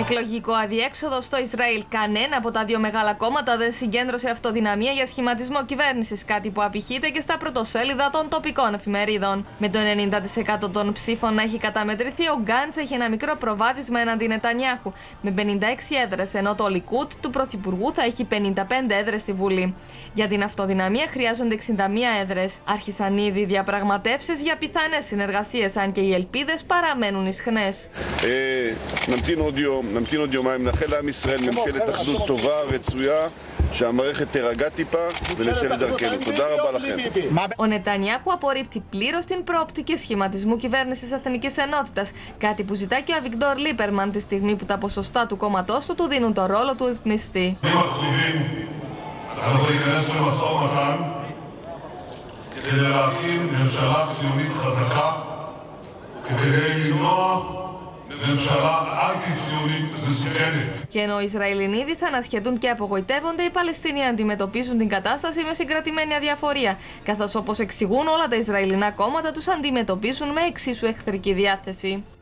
Εκλογικό αδιέξοδο στο Ισραήλ. Κανένα από τα δύο μεγάλα κόμματα δεν συγκέντρωσε αυτοδυναμία για σχηματισμό κυβέρνησης, κάτι που απηχείται και στα πρωτοσέλιδα των τοπικών εφημερίδων. Με το 90% των ψήφων να έχει καταμετρηθεί, ο Γκάντς έχει ένα μικρό προβάδισμα εναντί Νετανιάχου, με 56 έδρες, ενώ το Λικούτ του Πρωθυπουργού θα έχει 55 έδρες στη Βουλή. Για την αυτοδυναμία χρειάζονται 61 έδρες. Άρχισαν ήδη διαπραγματεύσεις για πιθανές συνεργασίες, αν και οι ελπίδες παραμένουν ισχνές. נמתין עוד יומיים, נאחל לעם ישראל ממשלת אחדות טובה, רצויה, שהמערכת תירגע טיפה ונצא לדרכנו. תודה רבה לכם. Ο Νετανιάχου απορρίπτει πλήρως την προοπτική σχηματισμού κυβέρνησης Εθνικής Ενότητας, κάτι που ζητά και ο Αβιγδόρ Λίπερμαν τη στιγμή που τα ποσοστά του κόμματός του δίνουν το ρόλο του ρυθμιστή. Και ενώ οι Ισραηλινοί ανασχετούν και απογοητεύονται, οι Παλαιστίνοι αντιμετωπίζουν την κατάσταση με συγκρατημένη αδιαφορία, καθώς όπως εξηγούν όλα τα Ισραηλινά κόμματα τους αντιμετωπίζουν με εξίσου εχθρική διάθεση.